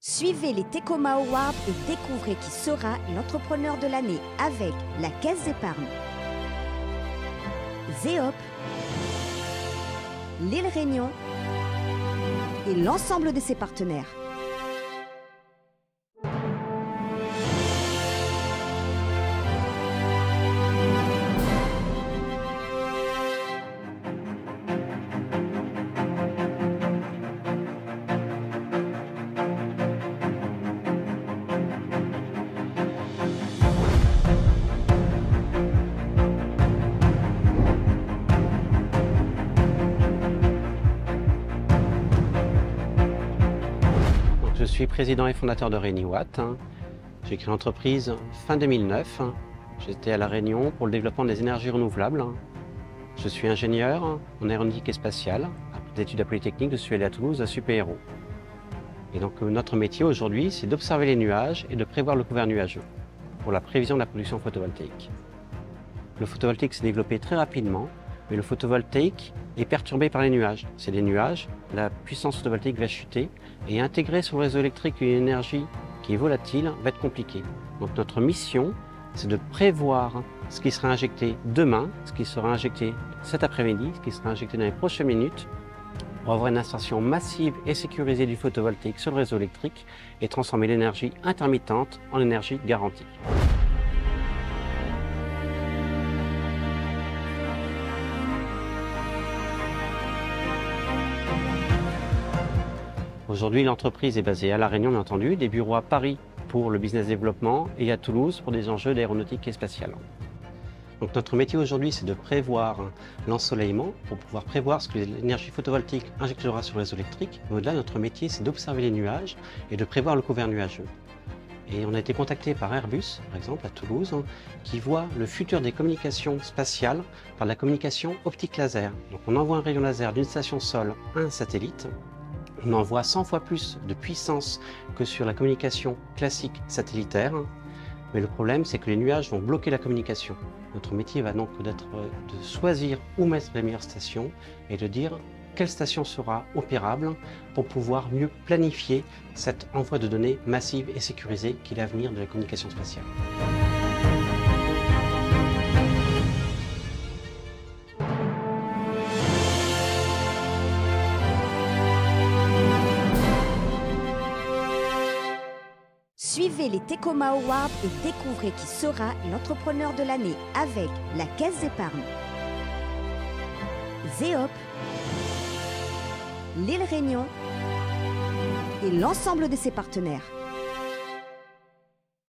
Suivez les Tecoma Awards et découvrez qui sera l'entrepreneur de l'année avec la Caisse d'épargne, ZEOP, l'île Réunion et l'ensemble de ses partenaires. Je suis président et fondateur de ReuniWatt. J'ai créé l'entreprise fin 2009. J'étais à La Réunion pour le développement des énergies renouvelables. Je suis ingénieur en aéronautique et spatiale. Après des études à Polytechnique, je suis allé à Toulouse à Super-Héros. Et donc notre métier aujourd'hui, c'est d'observer les nuages et de prévoir le couvert nuageux pour la prévision de la production photovoltaïque. Le photovoltaïque s'est développé très rapidement, mais le photovoltaïque est perturbé par les nuages. C'est des nuages, la puissance photovoltaïque va chuter et intégrer sur le réseau électrique une énergie qui est volatile va être compliqué. Donc notre mission, c'est de prévoir ce qui sera injecté demain, ce qui sera injecté cet après-midi, ce qui sera injecté dans les prochaines minutes, pour avoir une insertion massive et sécurisée du photovoltaïque sur le réseau électrique et transformer l'énergie intermittente en énergie garantie. Aujourd'hui, l'entreprise est basée à La Réunion, bien entendu, des bureaux à Paris pour le business développement et à Toulouse pour des enjeux d'aéronautique et spatiale. Donc notre métier aujourd'hui, c'est de prévoir l'ensoleillement pour pouvoir prévoir ce que l'énergie photovoltaïque injectera sur le réseau électrique. Au-delà, notre métier, c'est d'observer les nuages et de prévoir le couvert nuageux. Et on a été contacté par Airbus, par exemple, à Toulouse, qui voit le futur des communications spatiales par la communication optique laser. Donc on envoie un rayon laser d'une station sol à un satellite. On envoie 100 fois plus de puissance que sur la communication classique satellitaire. Mais le problème, c'est que les nuages vont bloquer la communication. Notre métier va donc être de choisir où mettre les meilleures stations et de dire quelle station sera opérable pour pouvoir mieux planifier cet envoi de données massive et sécurisée qui est l'avenir de la communication spatiale. Suivez les Tecoma Awards et découvrez qui sera l'entrepreneur de l'année avec la Caisse d'épargne, ZEOP, l'île Réunion et l'ensemble de ses partenaires.